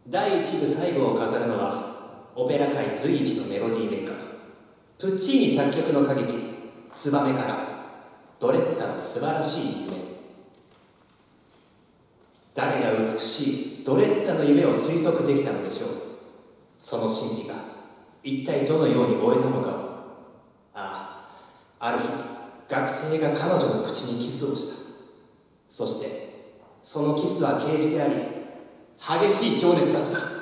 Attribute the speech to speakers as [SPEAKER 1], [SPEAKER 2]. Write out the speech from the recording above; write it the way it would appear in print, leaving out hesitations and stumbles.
[SPEAKER 1] 第一部最後を飾るのはオペラ界随一のメロディーメーカー、プッチーニ作曲の歌劇「ツバメ」からドレッタの素晴らしい夢。誰が美しいドレッタの夢を推測できたのでしょう。その真理が一体どのように終えたのかを。ある日学生が彼女の口にキスをした。そしてそのキスは啓示であり激しい情熱だった。